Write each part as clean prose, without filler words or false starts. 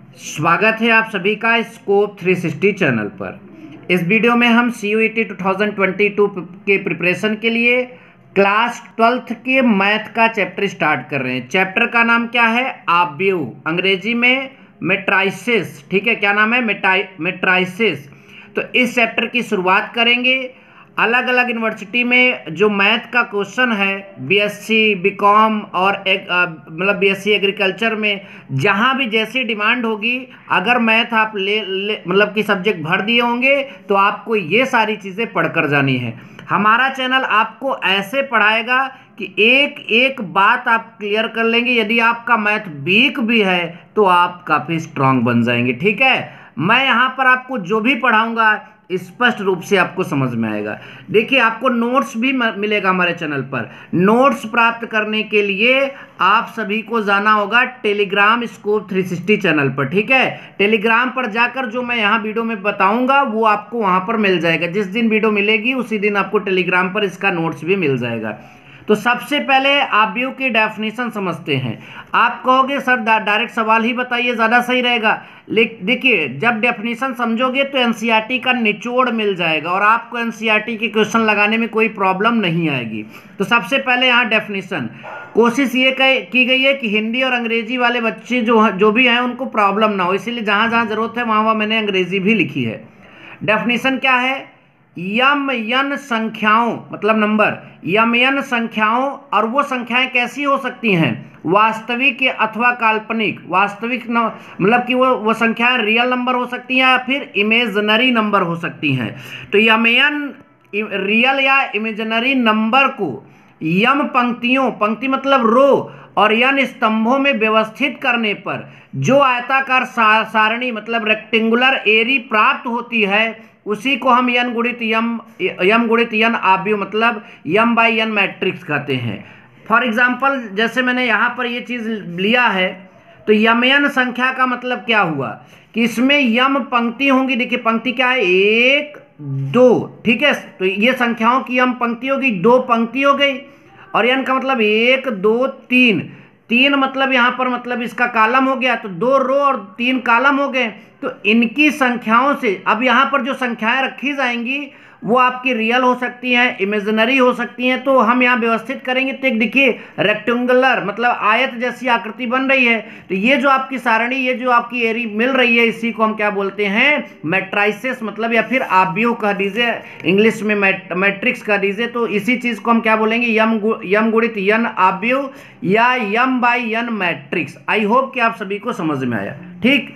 स्वागत है आप सभी का स्कोप 360 चैनल पर। इस वीडियो में हम CUET 2022 के प्रिपरेशन के लिए क्लास 12th के मैथ का चैप्टर स्टार्ट कर रहे हैं। चैप्टर का नाम क्या है? आव्यूह, अंग्रेजी में मेट्राइसिस। ठीक है, क्या नाम है? मेट्राइसिस। तो इस चैप्टर की शुरुआत करेंगे। अलग अलग यूनिवर्सिटी में जो मैथ का क्वेश्चन है, BSc BCom और मतलब BSc एग्रीकल्चर में जहाँ भी जैसी डिमांड होगी, अगर मैथ आप मतलब कि सब्जेक्ट भर दिए होंगे तो आपको ये सारी चीज़ें पढ़कर जानी है। हमारा चैनल आपको ऐसे पढ़ाएगा कि एक एक बात आप क्लियर कर लेंगे। यदि आपका मैथ वीक भी है तो आप काफ़ी स्ट्रांग बन जाएंगे। ठीक है, मैं यहाँ पर आपको जो भी पढ़ाऊंगा स्पष्ट रूप से आपको समझ में आएगा। देखिए, आपको नोट्स भी मिलेगा हमारे चैनल पर। नोट्स प्राप्त करने के लिए आप सभी को जाना होगा टेलीग्राम स्कोप 360 चैनल पर। ठीक है, टेलीग्राम पर जाकर जो मैं यहाँ वीडियो में बताऊंगा वो आपको वहाँ पर मिल जाएगा। जिस दिन वीडियो मिलेगी उसी दिन आपको टेलीग्राम पर इसका नोट्स भी मिल जाएगा। तो सबसे पहले आव्यूह की डेफिनेशन समझते हैं। आप कहोगे सर डायरेक्ट सवाल ही बताइए, ज़्यादा सही रहेगा। देखिए, जब डेफिनेशन समझोगे तो एनसीईआरटी का निचोड़ मिल जाएगा और आपको एनसीईआरटी के क्वेश्चन लगाने में कोई प्रॉब्लम नहीं आएगी। तो सबसे पहले यहाँ डेफिनेशन कोशिश ये की गई है कि हिंदी और अंग्रेजी वाले बच्चे जो भी हैं उनको प्रॉब्लम ना हो, इसीलिए जहाँ जहाँ जरूरत है वहाँ वहाँ मैंने अंग्रेजी भी लिखी है। डेफिनेशन क्या है? यम यन संख्याओं मतलब नंबर, यम यन संख्याओं, और वो संख्याएं कैसी हो सकती हैं? वास्तविक अथवा काल्पनिक। वास्तविक मतलब कि वो संख्याएं रियल नंबर हो सकती हैं या फिर इमेजिनरी नंबर हो सकती हैं। तो यम यन रियल या इमेजिनरी नंबर को यम पंक्तियों, पंक्ति मतलब रो, और यन स्तंभों में व्यवस्थित करने पर जो आयताकार सारणी मतलब रेक्टेंगुलर एरी प्राप्त होती है उसी को हम यम गुणित यन आव्यूह मतलब यम बाई यन मैट्रिक्स कहते हैं। फॉर एग्जाम्पल, जैसे मैंने यहाँ पर ये चीज़ लिया है तो यमयन संख्या का मतलब क्या हुआ कि इसमें यम पंक्ति होंगी। देखिए, पंक्ति क्या है? 1 2। ठीक है, तो ये संख्याओं की यम पंक्ति होगी, 2 पंक्ति हो गई। और यन का मतलब 1 2 3, 3 मतलब यहाँ पर मतलब इसका कॉलम हो गया, तो 2 रो और 3 कॉलम हो गए। तो इनकी संख्याओं से अब यहाँ पर जो संख्याएं रखी जाएंगी वो आपकी रियल हो सकती हैं, इमेजिनरी हो सकती हैं। तो हम यहाँ व्यवस्थित करेंगे तो एक देखिए रेक्टेंगुलर मतलब आयत जैसी आकृति बन रही है। तो ये जो आपकी सारणी, ये जो आपकी एरी मिल रही है, इसी को हम क्या बोलते हैं? मैट्राइसिस मतलब, या फिर आव्यूह कह दीजिए, इंग्लिश में मैट्रिक्स कह दीजिए। तो इसी चीज को हम क्या बोलेंगे? यम गुणित यन आव्यूह या M by N matrix. I hope कि आप सभी को समझ में आया। ठीक,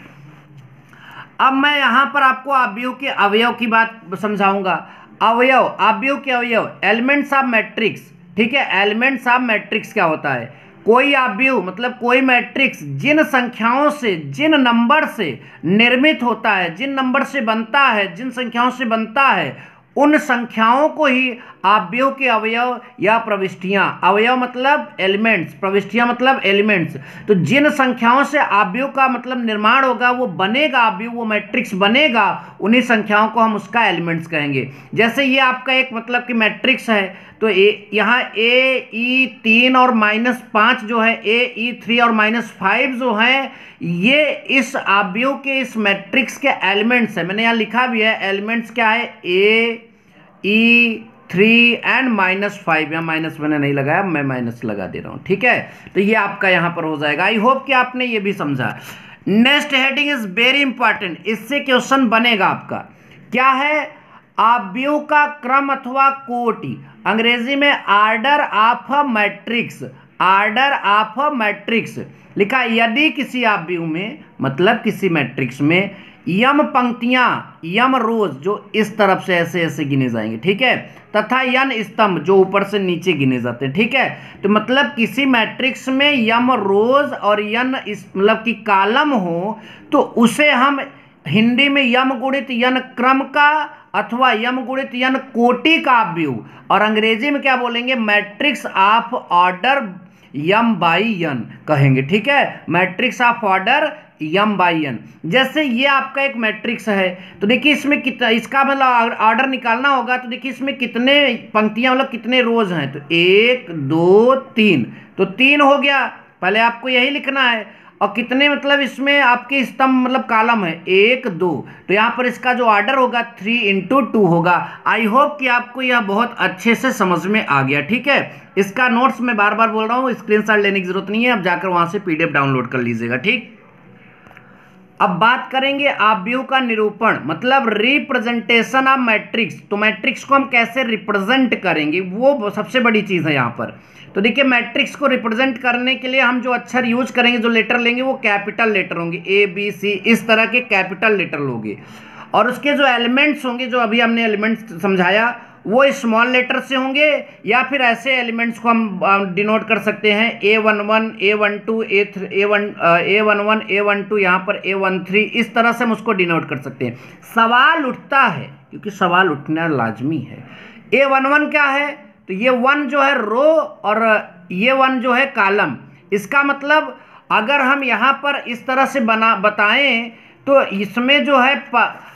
अब मैं यहां पर आपको आव्यूह के अवयव की बात समझाऊंगा। अवयव, आव्यूह के अवयव, एलिमेंट्स ऑफ मैट्रिक्स। ठीक है, एलिमेंट्स ऑफ मैट्रिक्स क्या होता है? कोई आव्यूह मतलब कोई मैट्रिक्स जिन संख्याओं से, जिन नंबर से निर्मित होता है, जिन नंबर से बनता है, जिन संख्याओं से बनता है, उन संख्याओं को ही आव्यूह के अवयव या प्रविष्टियां, अवयव मतलब एलिमेंट्स, प्रविष्टियां मतलब एलिमेंट्स। तो जिन संख्याओं से आव्यूह का मतलब निर्माण होगा, वो बनेगा आव्यूह, वो मैट्रिक्स बनेगा, उन्हीं संख्याओं को हम उसका एलिमेंट्स कहेंगे। जैसे ये आपका एक मतलब कि मैट्रिक्स है, तो यहाँ AE3 और -5 जो है, AE3 और -5 जो है, ये इस आव्यूह के इस मैट्रिक्स के एलिमेंट्स है। मैंने यहाँ लिखा भी है, एलिमेंट्स क्या है? AE3 and -5। यहाँ माइनस मैंने नहीं लगाया, मैं माइनस लगा दे रहा हूँ। ठीक है, तो ये आपका यहाँ पर हो जाएगा। आई होप कि आपने ये भी समझा। Next heading is very important, इससे क्वेश्चन बनेगा आपका। क्या है? आव्यूह का क्रम अथवा कोटि, अंग्रेजी में order of a matrix. Order of a matrix लिखा, यदि किसी आव्यूह में मतलब किसी मैट्रिक्स में यम पंक्तियां, यम रोज जो इस तरफ से ऐसे ऐसे गिने जाएंगे, ठीक है, तथा यन स्तंभ जो ऊपर से नीचे गिने जाते हैं। ठीक है, तो मतलब किसी मैट्रिक्स में यम रोज और यन मतलब कि कॉलम हो तो उसे हम हिंदी में यम गुणित यन क्रम का अथवा यम गुणित यन कोटि का आव्यूह, और अंग्रेजी में क्या बोलेंगे? Matrix of order M by N कहेंगे। ठीक है, matrix of order M by N. जैसे ये आपका एक मैट्रिक्स है, तो देखिए इसमें कितना, इसका मतलब ऑर्डर निकालना होगा, तो देखिए इसमें कितने पंक्तियां मतलब कितने रोज हैं? तो 1 2 3, तो 3 हो गया। पहले आपको यही लिखना है। और कितने मतलब इसमें आपके स्तंभ मतलब कॉलम है 1 2, तो यहाँ पर इसका जो ऑर्डर होगा 3×2 होगा। आई होप कि आपको यह बहुत अच्छे से समझ में आ गया। ठीक है, इसका नोट्स मैं बार बार बोल रहा हूँ, स्क्रीनशॉट लेने की जरूरत नहीं है, अब जाकर वहां से पीडीएफ डाउनलोड कर लीजिएगा। ठीक, अब बात करेंगे आव्यूह का निरूपण मतलब रिप्रेजेंटेशन ऑफ मैट्रिक्स। तो मैट्रिक्स को हम कैसे रिप्रेजेंट करेंगे वो सबसे बड़ी चीज है यहाँ पर। तो देखिए, मैट्रिक्स को रिप्रेजेंट करने के लिए हम जो अक्षर यूज करेंगे, जो लेटर लेंगे वो कैपिटल लेटर होंगे, ए बी सी इस तरह के कैपिटल लेटर होंगे। और उसके जो एलिमेंट्स होंगे, जो अभी हमने एलिमेंट्स समझाया, वो स्मॉल लेटर से होंगे, या फिर ऐसे एलिमेंट्स को हम डिनोट कर सकते हैं A11 A12 A11 A12, यहाँ पर A13, इस तरह से हम उसको डिनोट कर सकते हैं। सवाल उठता है, क्योंकि सवाल उठना लाजमी है, A11 क्या है? तो ये 1 जो है रो और ये 1 जो है कॉलम। इसका मतलब अगर हम यहाँ पर इस तरह से बताएं तो इसमें जो है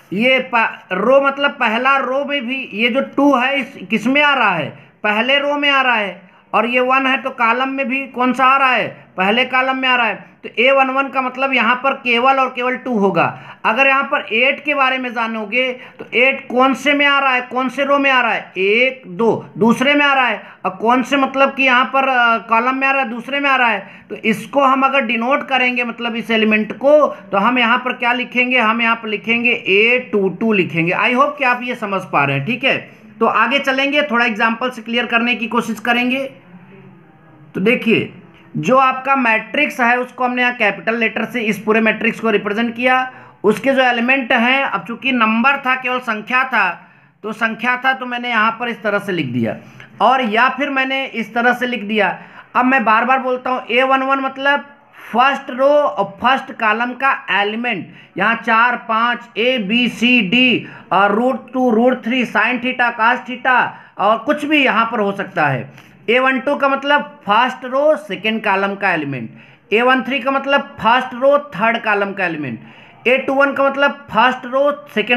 रो मतलब पहला रो में भी ये जो 2 है किस में आ रहा है? पहले रो में आ रहा है। और ये 1 है तो कॉलम में भी कौन सा आ रहा है? पहले कॉलम में आ रहा है। तो A11 का मतलब यहाँ पर केवल और केवल 2 होगा। अगर यहाँ पर 8 के बारे में जानोगे तो 8 कौन से में आ रहा है, कौन से रो में आ रहा है? 1 2 दूसरे में आ रहा है। और कौन से मतलब कि यहाँ पर कॉलम में आ रहा है, दूसरे में आ रहा है। तो इसको हम अगर डिनोट करेंगे मतलब इस एलिमेंट को, तो हम यहाँ पर क्या लिखेंगे? हम यहाँ पर लिखेंगे A22 लिखेंगे। आई होप कि आप ये समझ पा रहे हैं। ठीक है, तो आगे चलेंगे, थोड़ा एग्जाम्पल से क्लियर करने की कोशिश करेंगे। तो देखिए, जो आपका मैट्रिक्स है उसको हमने यहाँ कैपिटल लेटर से इस पूरे मैट्रिक्स को रिप्रेजेंट किया। उसके जो एलिमेंट हैं, अब चूंकि नंबर था, केवल संख्या था, तो मैंने यहाँ पर इस तरह से लिख दिया, और या फिर मैंने इस तरह से लिख दिया। अब मैं बार बार बोलता हूँ, A11 मतलब फर्स्ट रो और फर्स्ट कॉलम का एलिमेंट। यहाँ 4 5 ABCD और √2 √3 साइन थीटा कास थीटा और कुछ भी यहाँ पर हो सकता है। A12 का मतलब फर्स्ट रो सेकेंड कॉलम का एलिमेंट। A13 का मतलब फर्स्ट रो थर्ड कॉलम का एलिमेंट। A21 का मतलब first row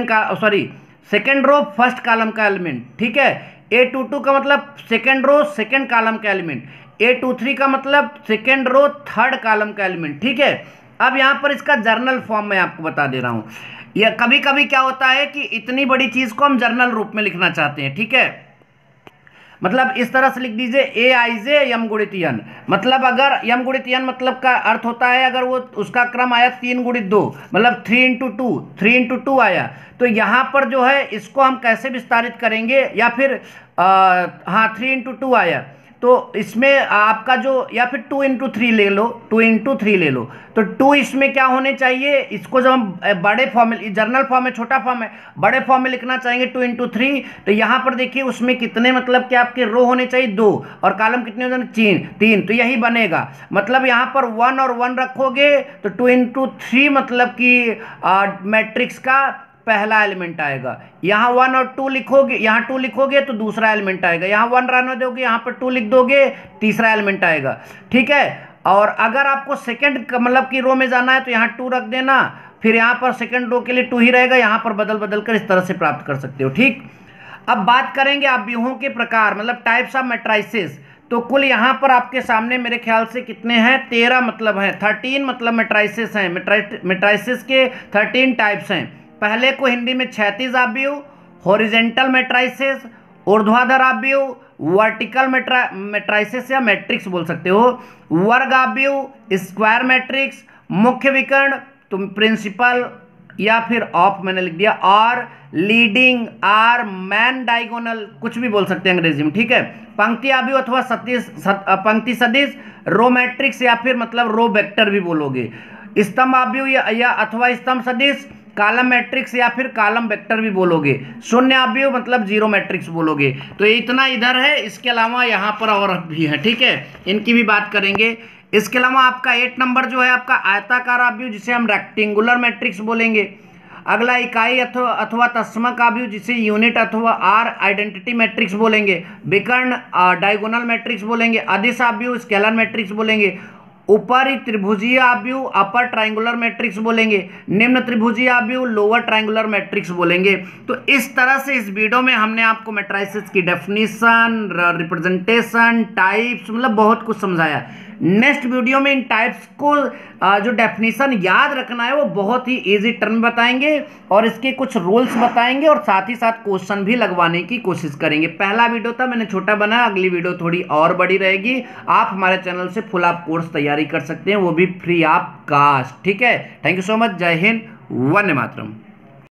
second row first column का एलिमेंट। ठीक है, A22 का मतलब सेकेंड रो सेकेंड कॉलम का एलिमेंट। A23 का मतलब सेकेंड रो थर्ड कॉलम का एलिमेंट। ठीक है, अब यहाँ पर इसका जर्नल फॉर्म मैं आपको बता दे रहा हूँ। यह कभी कभी क्या होता है कि इतनी बड़ी चीज को हम जर्नल रूप में लिखना चाहते हैं। ठीक है, मतलब इस तरह से लिख दीजिए AIJ यम गुणित n। मतलब अगर यम गुणित n मतलब का अर्थ होता है अगर वो उसका क्रम आया 3×2 मतलब 3×2 आया, तो यहाँ पर जो है इसको हम कैसे विस्तारित करेंगे, या फिर हाँ 3×2 आया तो इसमें आपका जो, या फिर 2×3 ले लो, 2×3 ले लो, तो 2 इसमें क्या होने चाहिए? इसको जब हम बड़े फॉर्म में, जर्नल फॉर्म में, छोटा फॉर्म में, बड़े फॉर्म में लिखना चाहेंगे 2×3, तो यहाँ पर देखिए उसमें कितने मतलब कि आपके रो होने चाहिए 2 और कॉलम कितने हो जाए 3, तो यही बनेगा। मतलब यहाँ पर 1 और 1 रखोगे तो 2×3 मतलब कि मैट्रिक्स का पहला एलिमेंट आएगा। यहाँ 1 और 2 लिखोगे, यहाँ 2 लिखोगे तो दूसरा एलिमेंट आएगा। यहाँ 1 रहने दोगे, यहाँ पर 2 लिख दोगे, तीसरा एलिमेंट आएगा। ठीक है, और अगर आपको सेकंड मतलब की रो में जाना है तो यहाँ 2 रख देना, फिर यहाँ पर सेकंड रो के लिए 2 ही रहेगा, यहाँ पर बदल बदल कर इस तरह से प्राप्त कर सकते हो। ठीक, अब बात करेंगे आव्यूहों के प्रकार मतलब टाइप्स ऑफ मैट्रिसेस। तो कुल यहाँ पर आपके सामने मेरे ख्याल से कितने हैं? 13 मतलब हैं, 13 मतलब मैट्रिसेस हैं। मैट्रिसेस के 13 टाइप्स हैं। पहले को हिंदी में क्षैतिज आव्यूह, हॉरिजेंटल मैट्रिसेस, ऊर्ध्वाधर आव्यूह, वर्टिकल मैट्रिसेस या मैट्रिक्स बोल सकते हो, वर्ग आव्यूह, स्क्वायर मैट्रिक्स, मुख्य विकर्ण, तुम प्रिंसिपल या फिर ऑफ मैंने लिख दिया, और लीडिंग, आर, मैन डायगोनल, कुछ भी बोल सकते हैं अंग्रेजी में। ठीक है, पंक्ति आव्यूह अथवा पंक्ति सदिश, रो मैट्रिक्स या फिर मतलब रो वेक्टर भी बोलोगे, स्तंभ आव्यूह या अथवा स्तंभ सदिश, कॉलम मैट्रिक्स या फिर कॉलम वेक्टर भी बोलोगे, शून्य आव्यूह मतलब जीरो मैट्रिक्स बोलोगे। तो ये इतना इधर है, इसके अलावा यहाँ पर और भी है। ठीक है, इनकी भी बात करेंगे। इसके अलावा आपका 8 नंबर जो है आपका आयताकार आव्यूह, जिसे हम रेक्टेंगुलर मैट्रिक्स बोलेंगे। अगला इकाई अथवा तस्मक आव्यूह, जिसे यूनिट अथवा आर आइडेंटिटी मैट्रिक्स बोलेंगे। विकर्ण डायगोनल मैट्रिक्स बोलेंगे। अदिश आव्यूह स्केलर मैट्रिक्स बोलेंगे। ऊपरी त्रिभुजीय आव्यूह अपर ट्रायंगुलर मैट्रिक्स बोलेंगे। निम्न त्रिभुजीय आव्यूह लोअर ट्रायंगुलर मैट्रिक्स बोलेंगे। तो इस तरह से इस वीडियो में हमने आपको मैट्रिसेस की डेफिनेशन, रिप्रेजेंटेशन, टाइप्स मतलब बहुत कुछ समझाया। नेक्स्ट वीडियो में इन टाइप्स को जो डेफिनेशन याद रखना है वो बहुत ही इजी टर्म बताएंगे और इसके कुछ रूल्स बताएंगे और साथ ही साथ क्वेश्चन भी लगवाने की कोशिश करेंगे। पहला वीडियो था, मैंने छोटा बनाया, अगली वीडियो थोड़ी और बड़ी रहेगी। आप हमारे चैनल से फुल आप कोर्स तैयारी कर सकते हैं, वो भी फ्री ऑफ कास्ट। ठीक है, थैंक यू सो मच। जय हिंद, वंदे मातरम।